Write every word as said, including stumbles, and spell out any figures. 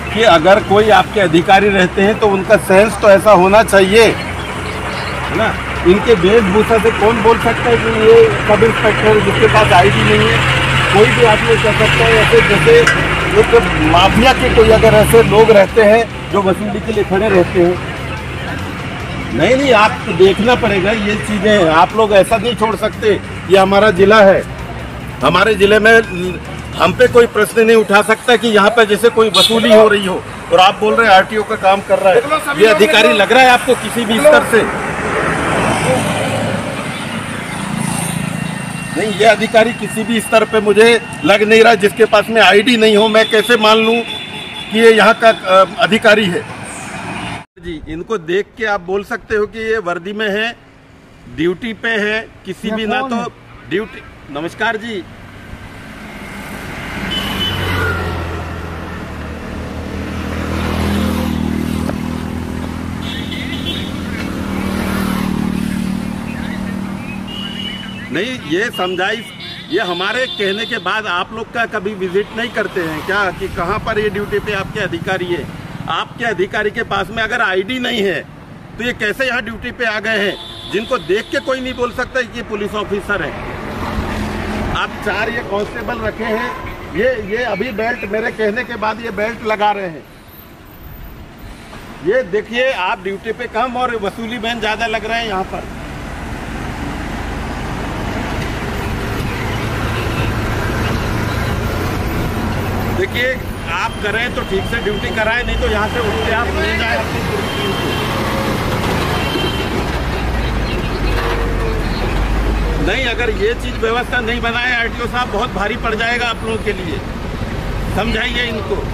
देखिए, अगर कोई आपके अधिकारी रहते हैं तो उनका सेंस तो ऐसा होना चाहिए, है ना। इनके वेशभूषा से कौन बोल सकता है कि ये सब इंस्पेक्टर जिसके पास आईडी नहीं है। कोई भी आदमी कह सकता है ऐसे, जैसे एक माफिया के कोई अगर ऐसे लोग रहते हैं जो वसूली के लिए खड़े रहते हैं। नहीं नहीं, आपको देखना पड़ेगा ये चीज़ें, आप लोग ऐसा नहीं छोड़ सकते। ये हमारा जिला है, हमारे जिले में हम पे कोई प्रश्न नहीं उठा सकता कि यहाँ पे जैसे कोई वसूली हो रही हो और आप बोल रहे हैं आरटीओ का काम कर रहा है। ये अधिकारी लग रहा है आपको किसी भी स्तर से? नहीं, ये अधिकारी किसी भी स्तर पे मुझे लग नहीं रहा। जिसके पास में आईडी नहीं हो, मैं कैसे मान लूँ कि ये यहाँ का अधिकारी है? जी, इनको देख के आप बोल सकते हो कि ये वर्दी में है, ड्यूटी पे है। किसी भी ना तो ड्यूटी। नमस्कार जी। नहीं, ये समझाइश, ये हमारे कहने के बाद आप लोग का कभी विजिट नहीं करते हैं क्या कि कहाँ पर ये ड्यूटी पे आपके अधिकारी है? आपके अधिकारी के पास में अगर आईडी नहीं है तो ये कैसे यहाँ ड्यूटी पे आ गए हैं, जिनको देख के कोई नहीं बोल सकता कि ये पुलिस ऑफिसर है? आप चार ये कांस्टेबल रखे हैं, ये ये अभी बेल्ट, मेरे कहने के बाद ये बेल्ट लगा रहे हैं। ये देखिए, आप ड्यूटी पे कम और वसूली बैन ज्यादा लग रहे हैं यहाँ पर। देखिए, आप करें तो ठीक से ड्यूटी कराएं, नहीं तो यहाँ से उठते आप ले जाए अपनी टीम को। नहीं, अगर ये चीज व्यवस्था नहीं बनाए आरटीओ साहब, बहुत भारी पड़ जाएगा आप लोगों के लिए। समझाइए इनको।